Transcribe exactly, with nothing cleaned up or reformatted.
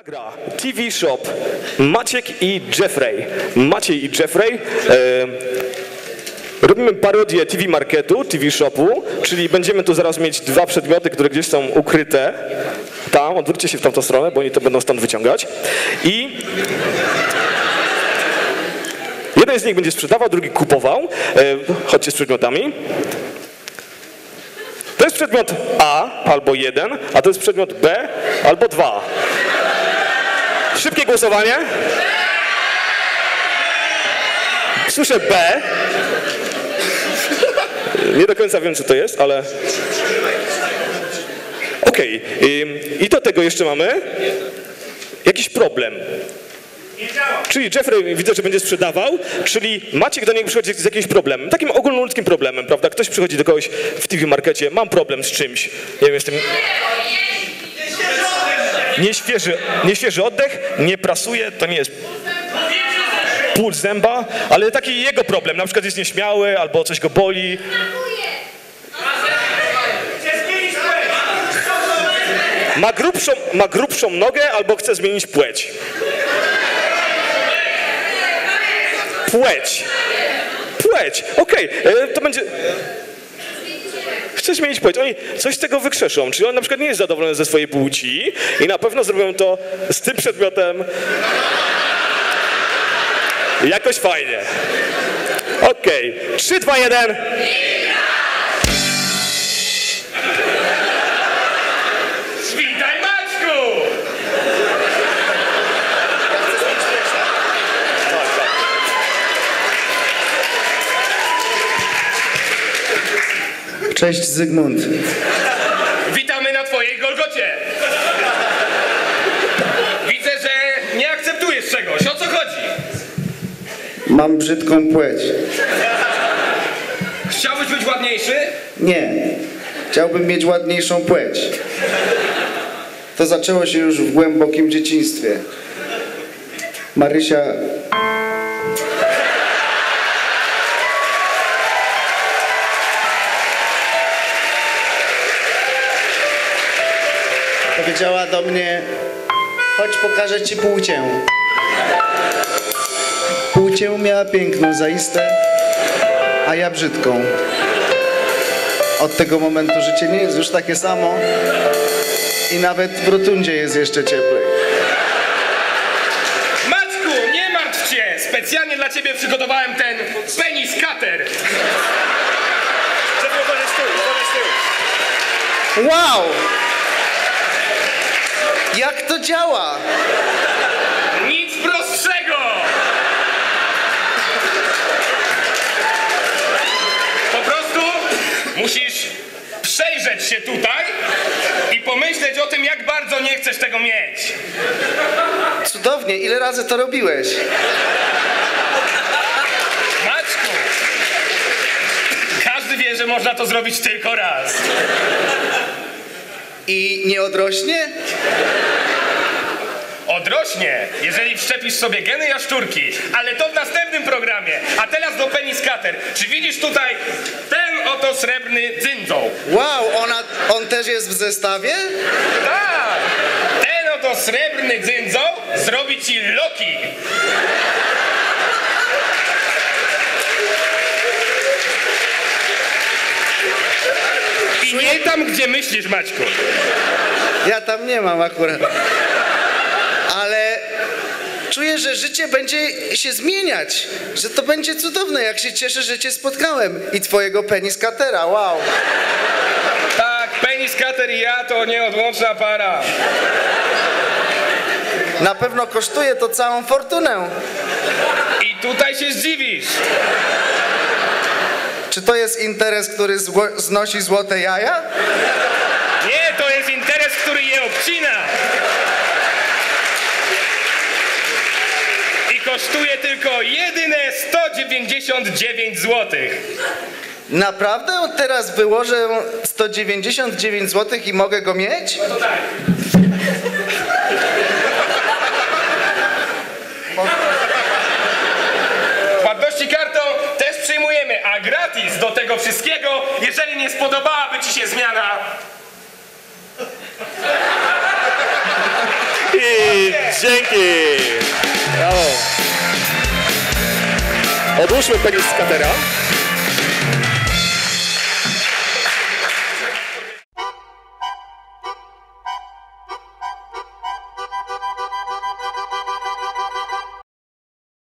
gra T V Shop, Maciek i Jeffrey. Maciej i Jeffrey e, robimy parodię T V Marketu, T V Shopu, czyli będziemy tu zaraz mieć dwa przedmioty, które gdzieś są ukryte. Tam, odwróćcie się w tamtą stronę, bo oni to będą stąd wyciągać. I jeden z nich będzie sprzedawał, drugi kupował. E, chodźcie z przedmiotami. To jest przedmiot A albo jeden, a to jest przedmiot B albo dwa. Szybkie głosowanie. Słyszę B. Nie do końca wiem, co to jest, ale... Okej. Okay. I do tego jeszcze mamy jakiś problem. Czyli Jeffrey widzę, że będzie sprzedawał, czyli Maciek do niego przychodzi z jakimś problemem, takim ogólnoludzkim problemem, prawda? Ktoś przychodzi do kogoś w T V Markecie, mam problem z czymś, nie wiem, jestem... Nieświeży, nieświeży oddech, nie prasuje, to nie jest ból zęba, ale taki jego problem, na przykład jest nieśmiały albo coś go boli. Ma grubszą, ma grubszą nogę albo chce zmienić płeć. Płeć. Płeć. Okej, okay. To będzie... Chce zmienić płeć. Oni coś z tego wykrzeszą. Czyli on na przykład nie jest zadowolony ze swojej płci i na pewno zrobią to z tym przedmiotem jakoś fajnie. Okej. Okay. trzy, dwa, jeden. Witaj, Maćku! Cześć, Zygmunt. Witamy na twojej Golgocie. Widzę, że nie akceptujesz czegoś. O co chodzi? Mam brzydką płeć. Chciałbyś być ładniejszy? Nie. Chciałbym mieć ładniejszą płeć. To zaczęło się już w głębokim dzieciństwie. Marysia... powiedziała do mnie: chodź, pokażę ci płcię. Płcię miała piękną zaiste, a ja brzydką. Od tego momentu życie nie jest już takie samo i nawet w rotundzie jest jeszcze cieplej. Maćku, nie martw się! Specjalnie dla ciebie przygotowałem ten penis cutter. Wow! Jak to działa? Nic prostszego! Po prostu musisz przejrzeć się tutaj i pomyśleć o tym, jak bardzo nie chcesz tego mieć. Cudownie, ile razy to robiłeś? Maćku, każdy wie, że można to zrobić tylko raz. I nie odrośnie? Odrośnie, jeżeli wszczepisz sobie geny jaszczurki, ale to w następnym programie. A teraz do penis cutter. Czy widzisz tutaj ten oto srebrny dzyndzą? Wow, ona, on też jest w zestawie? Tak! Ten oto srebrny dzyndzą zrobi ci loki. I nie tam, gdzie myślisz, Maćku. Ja tam nie mam akurat. Ale czuję, że życie będzie się zmieniać. Że to będzie cudowne, jak się cieszę, że cię spotkałem. I twojego penis cuttera, wow. Tak, penis cutter i ja to nieodłączna para. Na pewno kosztuje to całą fortunę. I tutaj się zdziwisz. Czy to jest interes, który zło znosi złote jaja? Nie, to jest interes, który je obcina. I kosztuje tylko jedyne sto dziewięćdziesiąt dziewięć złotych. Naprawdę? Teraz wyłożę sto dziewięćdziesiąt dziewięć złotych i mogę go mieć? No to tak. Płatności kartą też przyjmujemy, a gratis do tego wszystkiego, jeżeli nie spodobałaby ci się zmiana. I Dzięki! Brawo! Odłóżmy penis z katera.